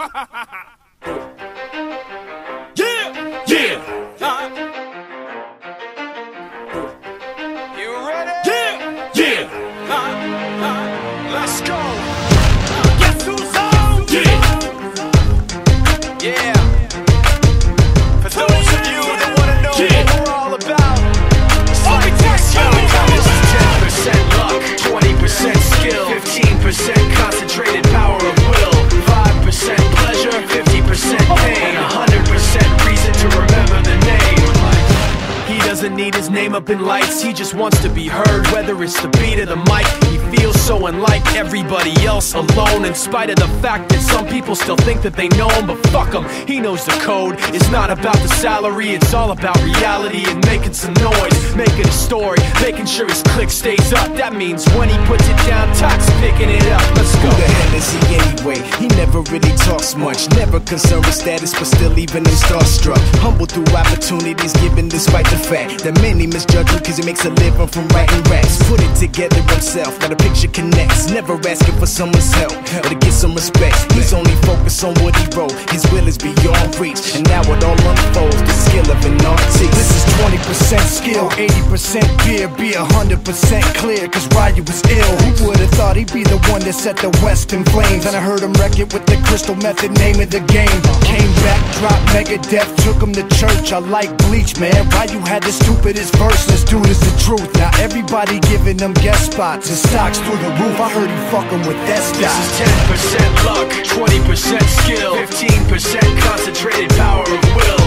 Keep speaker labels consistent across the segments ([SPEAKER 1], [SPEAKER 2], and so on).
[SPEAKER 1] Yeah, yeah.
[SPEAKER 2] You ready?
[SPEAKER 1] Yeah, yeah.
[SPEAKER 2] Let's go.
[SPEAKER 1] Guess who's on? Yeah.
[SPEAKER 2] Yeah. For those of you that want to know what we're all about, it's like this, yo. This is 10% luck, 20% skill, 15% concentrated power of will, 5% pleasure, 50% pain, 100% reason to remember the name. He doesn't need his name up in lights, he just wants to be heard, whether it's the beat of the mic. He feels so unlike everybody else, alone, in spite of the fact that some people still think that they know him. But fuck him, he knows the code. It's not about the salary, it's all about reality and making some noise, making a story, making sure his click stays up. That means when he puts it down, Tox picking it up. Let's go.
[SPEAKER 3] Who the hell is he anyway? He never really talks much, never concerned with status, but still leaving him starstruck. Humble through opportunities given despite the fact that many misjudge him cause he makes a living from writing raps. Put it together himself, now the picture connects, never asking for someone's help or to get some respect. He's only focused on what he wrote, his will is beyond reach, and now it all unfolds, the skill of an artist.
[SPEAKER 4] This is 20% skill, 80% fear, be 100% clear, cause Ryu was ill. Who would've thought he'd be the one that set the West in flames? And I heard him wreck it with the crystal method, name of the game. Came back, dropped Megadeth, took him to church. I like Bleach, man. Ryu had the stupidest verse, this dude is the truth. Now everybody giving them guest spots and stocks through the roof. I heard he fucking with that stock.
[SPEAKER 2] This is 10% luck, 20% skill, 15% concentrated power of will,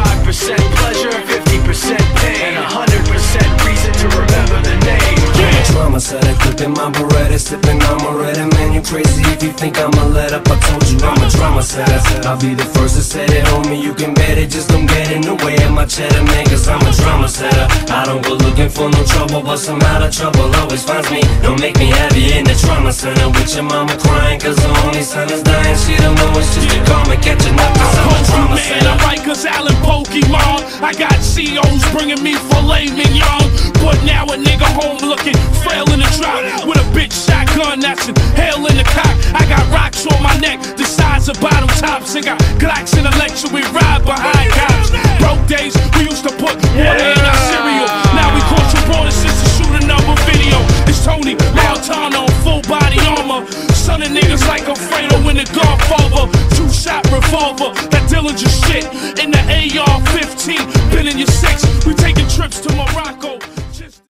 [SPEAKER 2] 5% pleasure, 50% pain, and 100% reason to remember the name.
[SPEAKER 5] Drama said I clipping my Beretta, sipping on my red. Man, you crazy if you think I'ma let up. I told you I'm a drama setter. I'll be the first to say it, homie, you can bet it. Just don't get in the way of my cheddar, man, cause I'm a drama setter. I don't go looking for no trouble, but some out of trouble always finds me. Don't make me happy in the trauma center with your mama crying cause the only son is dying. She don't know it's just a karma catching up cause I'm a drama setter.
[SPEAKER 1] I write cause Alan Pokemon. I got COs bringing me filet mignon, but now a nigga home looking frail in the drop with a big shotgun that's inhaling the cock. I got rocks on my neck the size of bottle tops, and got Glocks in the lecture. We ride behind cops. Broke days we used to put water in our cereal. Now we cross your borders just to shoot another video. It's Tony Montana on full body armor, son of niggas like Alfredo in the Godfather. 2-shot revolver, that Dillinger shit in the AR-15. Been in your 6, we taking trips to Morocco.